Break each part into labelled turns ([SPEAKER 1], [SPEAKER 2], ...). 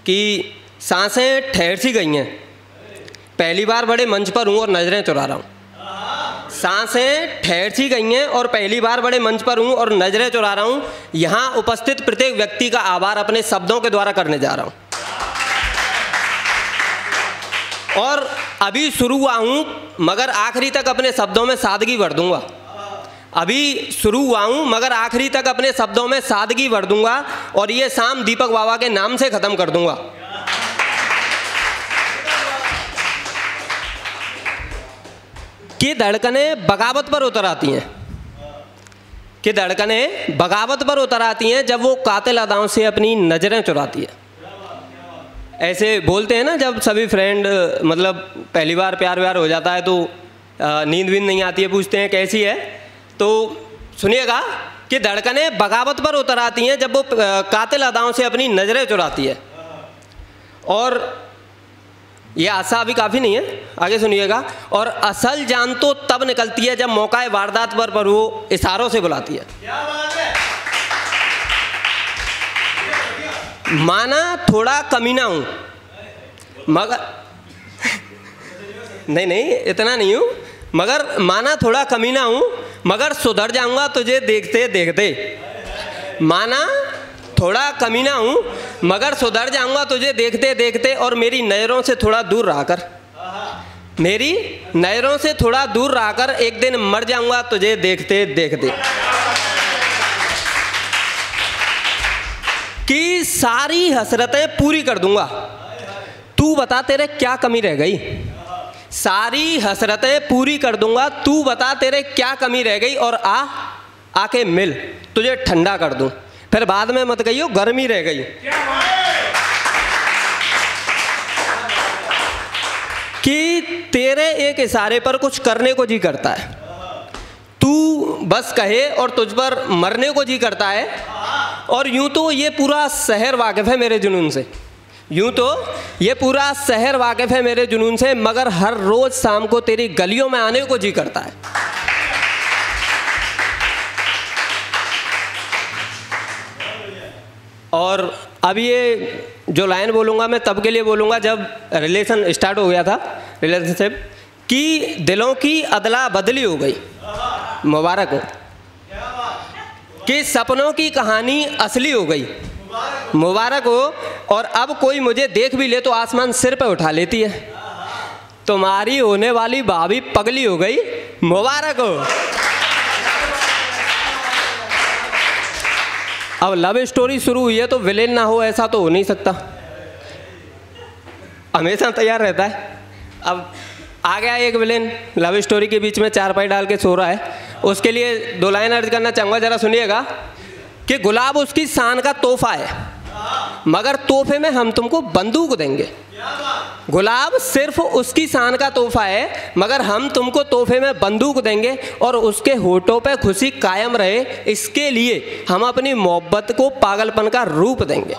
[SPEAKER 1] कि सांसें ठहर सी गई हैं, पहली बार बड़े मंच पर हूँ और नज़रें चुरा रहा हूँ। सांसें ठहर सी गई हैं और पहली बार बड़े मंच पर हूँ और नज़रें चुरा रहा हूँ। यहाँ उपस्थित प्रत्येक व्यक्ति का आभार अपने शब्दों के द्वारा करने जा रहा हूँ। और अभी शुरू हुआ हूँ मगर आखिरी तक अपने शब्दों में सादगी भर दूंगा। अभी शुरू हुआ हूँ मगर आखिरी तक अपने शब्दों में सादगी भर दूंगा और ये शाम दीपक बाबा के नाम से ख़त्म कर दूंगा। कि धड़कनें बगावत पर उतर आती हैं, कि धड़कनें बगावत पर उतर आती हैं जब वो कातिल अदाओं से अपनी नज़रें चुराती है। ऐसे बोलते हैं ना, जब सभी फ्रेंड मतलब पहली बार प्यार व्यार हो जाता है तो नींद भी नहीं आती है, पूछते हैं कैसी है। तो सुनिएगा कि धड़कनें बगावत पर उतर आती हैं जब वो कातिल अदाओं से अपनी नज़रें चुराती है। और ये आशा अभी काफ़ी नहीं है, आगे सुनिएगा। और असल जान तो तब निकलती है जब मौका वारदात पर वो इशारों से बुलाती है। माना थोड़ा कमीना हूँ मगर नहीं इतना नहीं हूँ, मगर माना थोड़ा कमीना हूँ मगर सुधर जाऊँगा तुझे देखते देखते। माना थोड़ा कमीना हूँ मगर सुधर जाऊँगा तुझे देखते देखते। और मेरी नज़रों से थोड़ा दूर रहकर, मेरी नज़रों से थोड़ा दूर रहकर एक दिन मर जाऊँगा तुझे देखते देखते। कि सारी हसरतें पूरी कर दूंगा, तू बता तेरे क्या कमी रह गई। सारी हसरतें पूरी कर दूंगा, तू बता तेरे क्या कमी रह गई। और आके मिल, तुझे ठंडा कर दूं, फिर बाद में मत कहियो गर्मी रह गई। कि तेरे एक इशारे पर कुछ करने को जी करता है, तू बस कहे और तुझ पर मरने को जी करता है। और यूं तो ये पूरा शहर वाकिफ़ है मेरे जुनून से, यूं तो ये पूरा शहर वाकिफ़ है मेरे जुनून से, मगर हर रोज़ शाम को तेरी गलियों में आने को जी करता है। और अब ये जो लाइन बोलूँगा मैं तब के लिए बोलूँगा जब रिलेशन स्टार्ट हो गया था, रिलेशनशिप, कि दिलों की अदला बदली हो गई, मुबारक हो। कि सपनों की कहानी असली हो गई, मुबारक हो। और अब कोई मुझे देख भी ले तो आसमान सिर पे उठा लेती है। तुम्हारी होने वाली भाभी पगली हो गई, मुबारक हो। अब लव स्टोरी शुरू हुई है तो विलेन ना हो ऐसा तो हो नहीं सकता, हमेशा तैयार रहता है। अब आ गया एक विलेन लव स्टोरी के बीच में चारपाई डाल के सो रहा है, उसके लिए दो लाइन अर्ज करना चाहूँगा, ज़रा सुनिएगा। कि गुलाब उसकी शान का तोहफा है मगर तोहफे में हम तुमको बंदूक देंगे। गुलाब सिर्फ उसकी शान का तोहफा है मगर हम तुमको तोहफे में बंदूक देंगे। और उसके होठों पे खुशी कायम रहे इसके लिए हम अपनी मोहब्बत को पागलपन का रूप देंगे।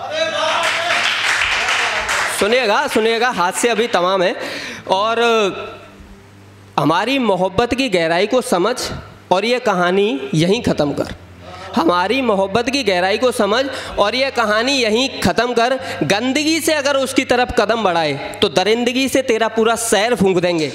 [SPEAKER 1] सुनिएगा सुनिएगा, हाथ से अभी तमाम है। और हमारी मोहब्बत की गहराई को समझ और ये कहानी यहीं ख़त्म कर। हमारी मोहब्बत की गहराई को समझ और ये कहानी यहीं ख़त्म कर। गंदगी से अगर उसकी तरफ कदम बढ़ाए तो दरिंदगी से तेरा पूरा शहर फूंक देंगे।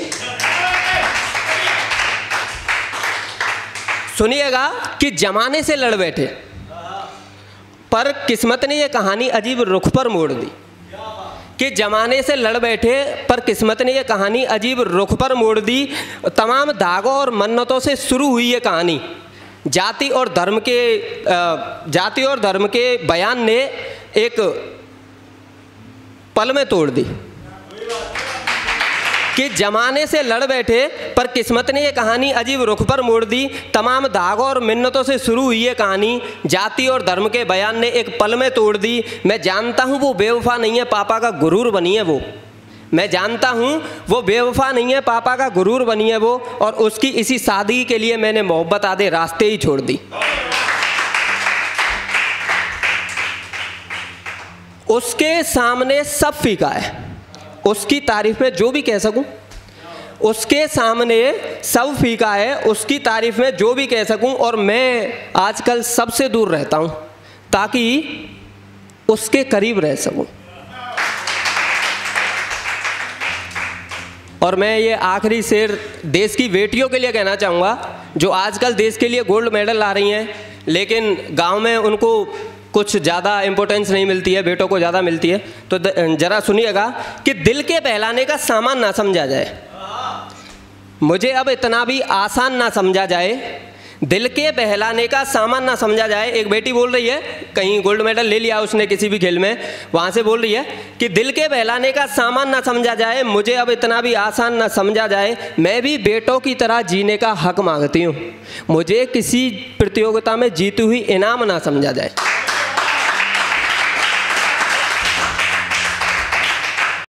[SPEAKER 1] सुनिएगा कि जमाने से लड़ बैठे पर किस्मत ने यह कहानी अजीब रुख पर मोड़ दी। कि जमाने से लड़ बैठे पर किस्मत ने यह कहानी अजीब रुख पर मोड़ दी। तमाम धागों और मन्नतों से शुरू हुई ये कहानी जाति और धर्म के बयान ने एक पल में तोड़ दी। कि जमाने से लड़ बैठे पर किस्मत ने यह कहानी अजीब रुख पर मोड़ दी। तमाम धागों और मिन्नतों से शुरू हुई ये कहानी जाति और धर्म के बयान ने एक पल में तोड़ दी। मैं जानता हूँ वो बेवफा नहीं है, पापा का गुरूर बनी है वो। मैं जानता हूँ वो बेवफा नहीं है, पापा का गुरूर बनी है वो। और उसकी इसी सादगी के लिए मैंने मोहब्बत आधे रास्ते ही छोड़ दी। उसके सामने सब फीका है, उसकी तारीफ में जो भी कह सकूं। उसके सामने सब फीका है, उसकी तारीफ में जो भी कह सकूं। और मैं आजकल सबसे दूर रहता हूं ताकि उसके करीब रह सकूं। और मैं ये आखिरी शेर देश की बेटियों के लिए कहना चाहूँगा, जो आजकल देश के लिए गोल्ड मेडल ला रही हैं, लेकिन गांव में उनको कुछ ज़्यादा इम्पोर्टेंस नहीं मिलती है, बेटों को ज़्यादा मिलती है। तो ज़रा सुनिएगा कि दिल के बहलाने का सामान ना समझा जाए, मुझे अब इतना भी आसान ना समझा जाए, दिल के बहलाने का सामान ना समझा जाए। एक बेटी बोल रही है, कहीं गोल्ड मेडल ले लिया उसने किसी भी खेल में, वहाँ से बोल रही है कि दिल के बहलाने का सामान ना समझा जाए, मुझे अब इतना भी आसान ना समझा जाए, मैं भी बेटों की तरह जीने का हक मांगती हूँ, मुझे किसी प्रतियोगिता में जीती हुई इनाम ना समझा जाए।